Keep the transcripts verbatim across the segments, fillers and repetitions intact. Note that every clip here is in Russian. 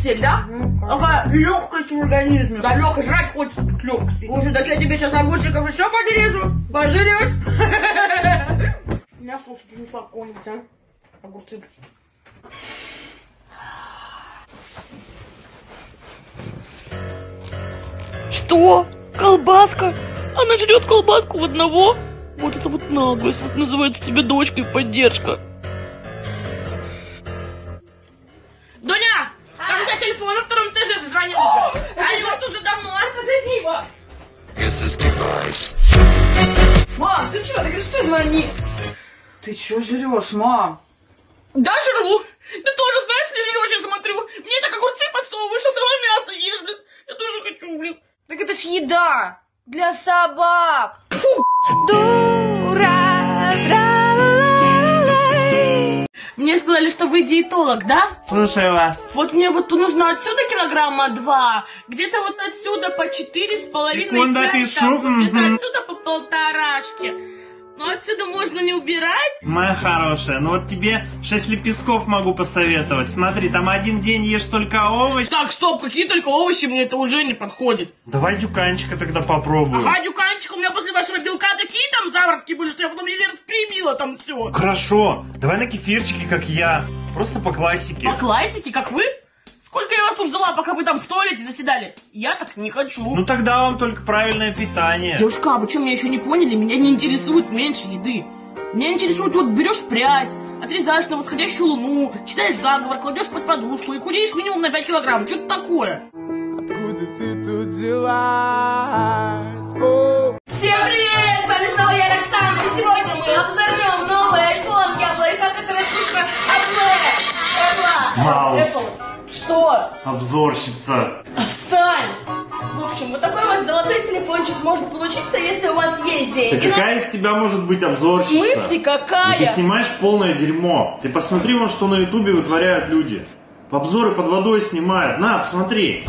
карусель, да? Mm-hmm. Такая легкость в организме. Да, легкость, жрать хочется тут легкость. Слушай, так я тебе сейчас огурчиков еще подрежу. Пожрешь? Я, слушай, принесла какого-нибудь, а? Огурцы. Что? Колбаска? Она жрет колбаску в одного? Вот это вот наглость. Вот называется тебе дочкой поддержка. Дуня! Там у тебя телефон на втором этаже зазвонил еще. А вот уже давно. Мам, ты что? Так что звони? Ты что жрешь, мам? Да жру. Ты тоже, знаешь, не жрешь, я смотрю. Мне так огурцы подсовываешь, а сама мясо ешь, блин. Я тоже хочу, блин. Так это ж еда для собак. Фу. Дура, тра-ла-ла-ла-лай. Мне сказали, что вы диетолог, да? Слушаю вас. Вот мне вот нужно отсюда килограмма два, где-то вот отсюда по четыре с половиной, Секунда, пишу. где-то Мгм. отсюда по полторашки. Но отсюда можно не убирать. Моя хорошая, ну вот тебе шесть лепестков могу посоветовать. Смотри, там один день ешь только овощи. Так, стоп, какие только овощи, мне это уже не подходит. Давай дюканчика тогда попробуем. Ага, дюканчик, у меня после вашего белка такие там заворотки были, что я потом еле распрямила там все. Хорошо, давай на кефирчике, как я. Просто по классике. По классике, как вы? Сколько я вас тут ждала, пока вы там в туалете заседали? Я так не хочу. Ну тогда вам только правильное питание. Девушка, а вы что, меня еще не поняли? Меня не интересует меньше еды. Меня интересует, вот берешь прядь, отрезаешь на восходящую луну, читаешь заговор, кладешь под подушку и куришь минимум на пять килограмм. Что-то такое. Откуда ты тут взялась? О! Всем привет! С вами снова я, Роксана, и сегодня мы обзорнем новый iPhone яблоко, который написано Apple. Вау. Apple. Что? Обзорщица. Отстань! В общем, вот такой у вас золотой телефончик может получиться, если у вас есть Да деньги. какая из тебя может быть обзорщица? Мысли какая? Да ты снимаешь полное дерьмо. Ты посмотри, вон, что на ютубе вытворяют люди. Обзоры под водой снимают. На, посмотри.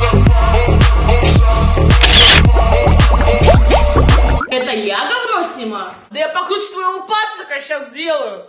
Это я говно снимаю? Да я покруче твоего пацака сейчас сделаю.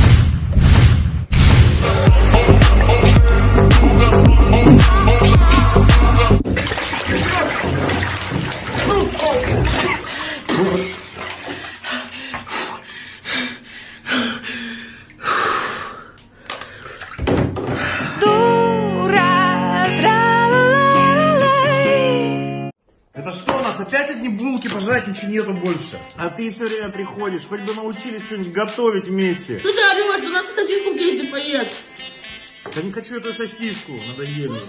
Это что у нас? Опять одни булки пожрать, ничего нету больше. А ты все время приходишь, хоть бы научились что-нибудь готовить вместе. Слушай, а думаешь, что надо сосиску в гейзе поесть? Да не хочу эту сосиску, надоели.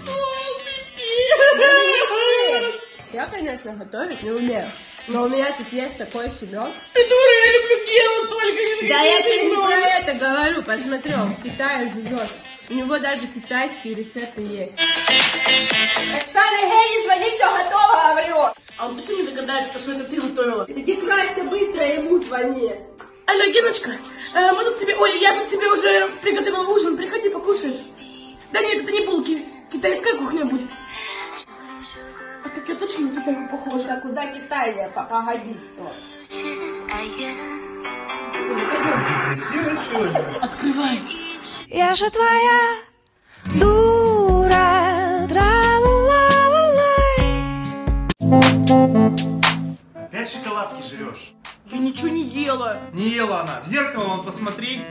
Я, конечно, готовить не умею, но у меня тут есть такой Семен. Ты дура, я люблю Гену только из Да я тебе не про это говорю, посмотри, он в Китае живет. У него даже китайские рецепты есть. Оксана, эй, не звони, все готово, говорю. А он точно не догадается, что это ты готовила? Иди красься быстро, ему звони. Алло, Геночка, э, мы тут тебе, Оля, я тут тебе уже приготовила ужин, приходи, покушаешь. Да нет, это не булки, китайская кухня будет. А так я точно не знаю, похоже. Да куда Китай, я, погоди, что? Красиво сегодня. Открывай. Я же твоя дура, тра-ла-ла-ла-лай. Опять шоколадки жрешь? Я ничего не ела. Не ела она. В зеркало вон посмотри.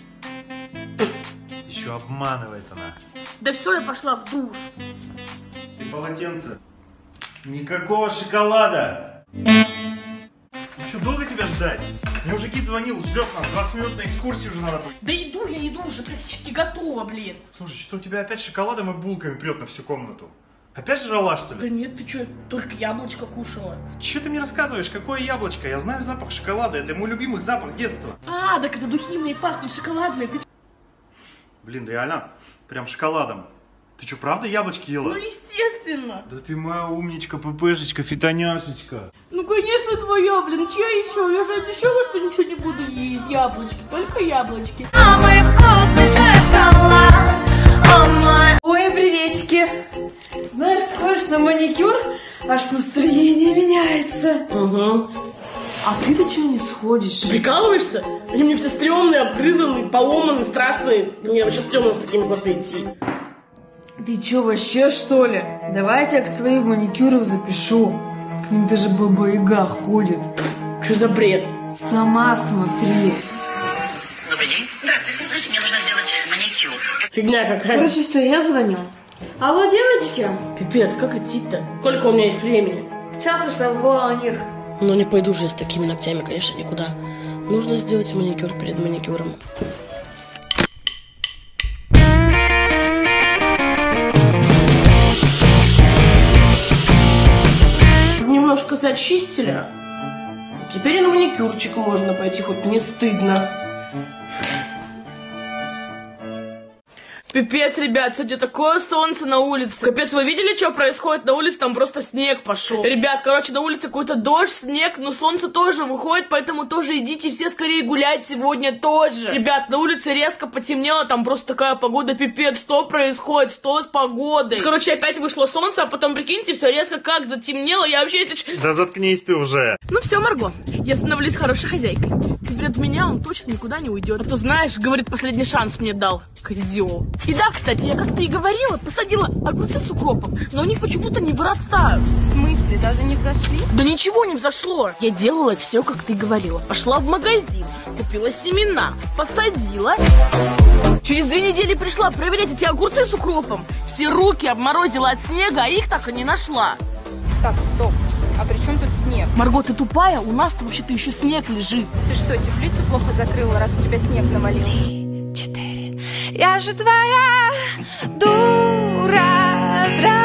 Еще обманывает она. Да все, я пошла в душ. Ты полотенце. Никакого шоколада. Ну что, долго тебя ждать? Мне уже Кит звонил, ждет нас. двадцать минут на экскурсию уже надо быть. Да иду, я иду, уже практически готова, блин. Слушай, что у тебя опять шоколадом и булками прет на всю комнату? Опять жрала, что Да ли? нет, ты что, только яблочко кушала. Че ты мне рассказываешь? Какое яблочко? Я знаю запах шоколада. Это мой любимый запах детства. А, так это духи мои пахнут шоколадные. Ты... Блин, реально? Прям шоколадом. Ты что, правда яблочки ела? Ну, естественно. Да ты моя умничка, ппшечка, фитоняшечка. Ну, конечно, твоя, блин, чья еще? Я же обещала, что ничего не буду есть. Яблочки, только яблочки. Самый вкусный шоколад. Ой, приветики. Знаешь, сходишь на маникюр, аж настроение меняется. Угу. А ты-то чего не сходишь? Ты прикалываешься? Они мне все стрёмные, обгрызанные, поломанные, страшные. Мне вообще стрёмно с такими куда-то идти. Ты чё, вообще что ли? Давай я тебя к своим маникюрам запишу. К ним даже баба-яга ходит. Что за бред? Сама смотри. Добрый день. Здравствуйте. Скажите, мне нужно сделать маникюр. Фигня какая. Короче, все, я звоню. Алло, девочки. Пипец, как идти-то? Сколько у меня есть времени? Сейчас уж там волонир. Но не пойду же я с такими ногтями, конечно, никуда. Нужно сделать маникюр перед маникюром. Немножко зачистили. Теперь и на маникюрчик можно пойти, хоть не стыдно. Пипец, ребят, сегодня такое солнце на улице. Капец, вы видели, что происходит на улице? Там просто снег пошел. Ребят, короче, на улице какой-то дождь, снег, но солнце тоже выходит, поэтому тоже идите все скорее гулять сегодня тоже. Ребят, на улице резко потемнело, там просто такая погода, пипец, что происходит, что с погодой? Короче, опять вышло солнце, а потом, прикиньте, все резко как затемнело, я вообще... это... Да заткнись ты уже. Ну все, Марго, я становлюсь хорошей хозяйкой. Теперь от меня он точно никуда не уйдет. А то, знаешь, говорит, последний шанс мне дал. Козел. И да, кстати, я как-то и говорила, посадила огурцы с укропом, но они почему-то не вырастают. В смысле, даже не взошли? Да ничего не взошло. Я делала все, как ты говорила. Пошла в магазин, купила семена, посадила. Через две недели пришла проверять эти огурцы с укропом. Все руки обморозила от снега, а их так и не нашла. Так, стоп. А при чем тут снег? Марго, ты тупая? У нас-то вообще-то еще снег лежит. Ты что, теплицу плохо закрыла, раз у тебя снег навалил? Четыре. Я же твоя дура.